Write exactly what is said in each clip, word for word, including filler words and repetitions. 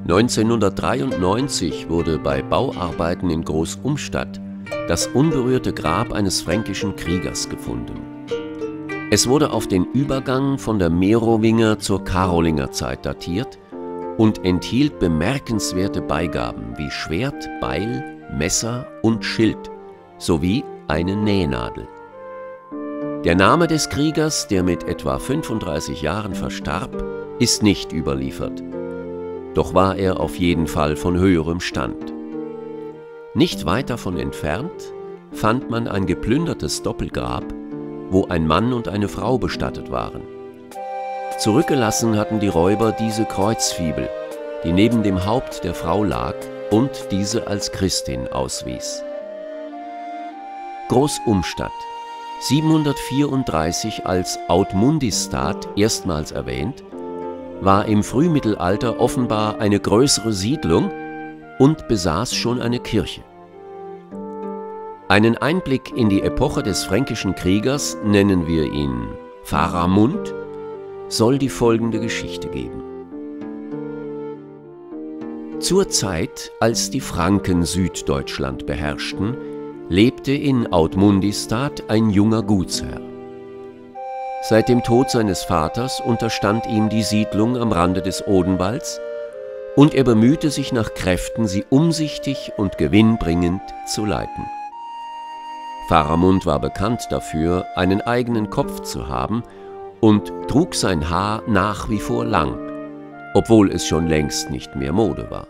neunzehnhundertdreiundneunzig wurde bei Bauarbeiten in Großumstadt das unberührte Grab eines fränkischen Kriegers gefunden. Es wurde auf den Übergang von der Merowinger zur Karolingerzeit datiert und enthielt bemerkenswerte Beigaben wie Schwert, Beil, Messer und Schild sowie eine Nähnadel. Der Name des Kriegers, der mit etwa fünfunddreißig Jahren verstarb, ist nicht überliefert. Doch war er auf jeden Fall von höherem Stand. Nicht weit davon entfernt fand man ein geplündertes Doppelgrab, wo ein Mann und eine Frau bestattet waren. Zurückgelassen hatten die Räuber diese Kreuzfibel, die neben dem Haupt der Frau lag und diese als Christin auswies. Großumstadt, siebenhundertvierunddreißig als Audmundistat erstmals erwähnt, war im Frühmittelalter offenbar eine größere Siedlung und besaß schon eine Kirche. Einen Einblick in die Epoche des fränkischen Kriegers, nennen wir ihn Faramund, soll die folgende Geschichte geben. Zur Zeit, als die Franken Süddeutschland beherrschten, lebte in Audmundistat ein junger Gutsherr. Seit dem Tod seines Vaters unterstand ihm die Siedlung am Rande des Odenwalds und er bemühte sich nach Kräften, sie umsichtig und gewinnbringend zu leiten. Faramund war bekannt dafür, einen eigenen Kopf zu haben und trug sein Haar nach wie vor lang, obwohl es schon längst nicht mehr Mode war.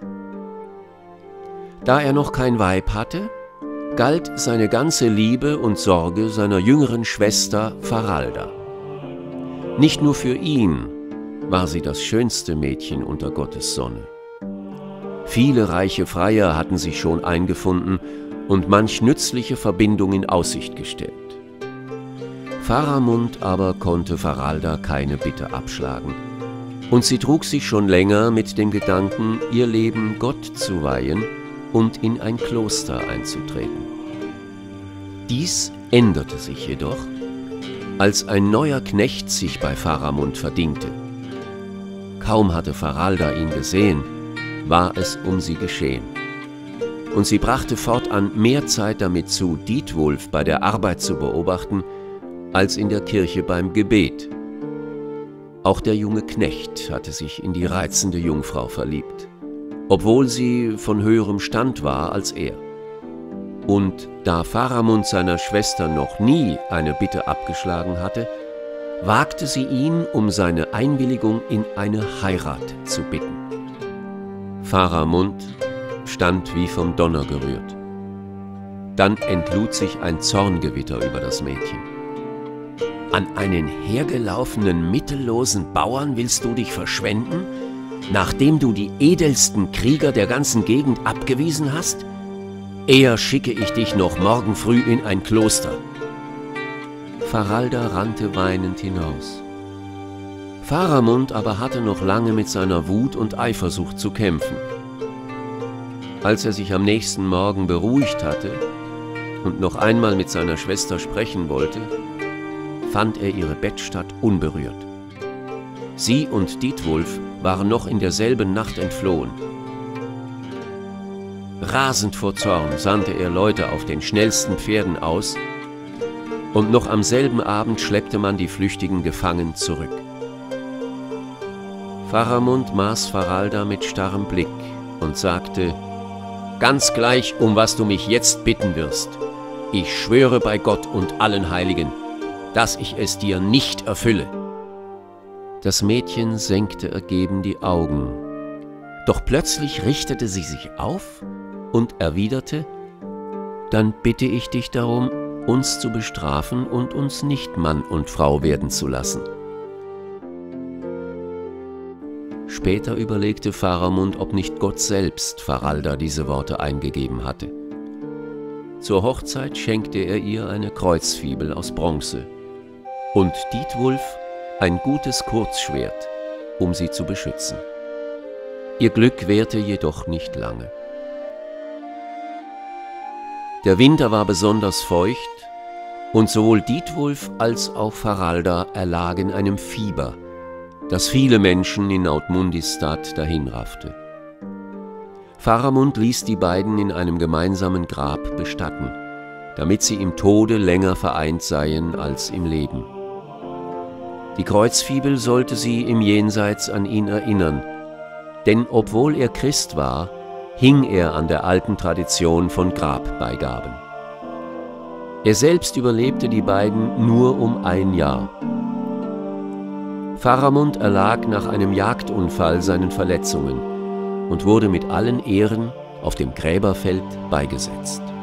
Da er noch kein Weib hatte, galt seine ganze Liebe und Sorge seiner jüngeren Schwester Faralda. Nicht nur für ihn war sie das schönste Mädchen unter Gottes Sonne. Viele reiche Freier hatten sich schon eingefunden und manch nützliche Verbindung in Aussicht gestellt. Faramund aber konnte Faralda keine Bitte abschlagen, und sie trug sich schon länger mit dem Gedanken, ihr Leben Gott zu weihen und in ein Kloster einzutreten. Dies änderte sich jedoch, als ein neuer Knecht sich bei Faramund verdingte. Kaum hatte Faralda ihn gesehen, war es um sie geschehen. Und sie brachte fortan mehr Zeit damit zu, Dietwulf bei der Arbeit zu beobachten, als in der Kirche beim Gebet. Auch der junge Knecht hatte sich in die reizende Jungfrau verliebt, obwohl sie von höherem Stand war als er. Und da Faramund seiner Schwester noch nie eine Bitte abgeschlagen hatte, wagte sie ihn um seine Einwilligung in eine Heirat zu bitten. Faramund stand wie vom Donner gerührt. Dann entlud sich ein Zorngewitter über das Mädchen. An einen hergelaufenen, mittellosen Bauern willst du dich verschwenden, nachdem du die edelsten Krieger der ganzen Gegend abgewiesen hast? Eher schicke ich dich noch morgen früh in ein Kloster. Faralda rannte weinend hinaus. Faramund aber hatte noch lange mit seiner Wut und Eifersucht zu kämpfen. Als er sich am nächsten Morgen beruhigt hatte und noch einmal mit seiner Schwester sprechen wollte, fand er ihre Bettstatt unberührt. Sie und Dietwulf waren noch in derselben Nacht entflohen. Rasend vor Zorn sandte er Leute auf den schnellsten Pferden aus, und noch am selben Abend schleppte man die Flüchtigen gefangen zurück. Faramund maß Faralda mit starrem Blick und sagte: »Ganz gleich, um was du mich jetzt bitten wirst. Ich schwöre bei Gott und allen Heiligen, dass ich es dir nicht erfülle.« Das Mädchen senkte ergeben die Augen. Doch plötzlich richtete sie sich auf und erwiderte: »Dann bitte ich dich darum, uns zu bestrafen und uns nicht Mann und Frau werden zu lassen.« Später überlegte Faramund, ob nicht Gott selbst Faralda diese Worte eingegeben hatte. Zur Hochzeit schenkte er ihr eine Kreuzfibel aus Bronze und Dietwulf ein gutes Kurzschwert, um sie zu beschützen. Ihr Glück währte jedoch nicht lange. Der Winter war besonders feucht und sowohl Dietwulf als auch Faralda erlagen einem Fieber, das viele Menschen in Audmundistat dahinraffte. Pfarramund ließ die beiden in einem gemeinsamen Grab bestatten, damit sie im Tode länger vereint seien als im Leben. Die Kreuzfibel sollte sie im Jenseits an ihn erinnern, denn obwohl er Christ war, hing er an der alten Tradition von Grabbeigaben. Er selbst überlebte die beiden nur um ein Jahr. Pfarramund erlag nach einem Jagdunfall seinen Verletzungen und wurde mit allen Ehren auf dem Gräberfeld beigesetzt.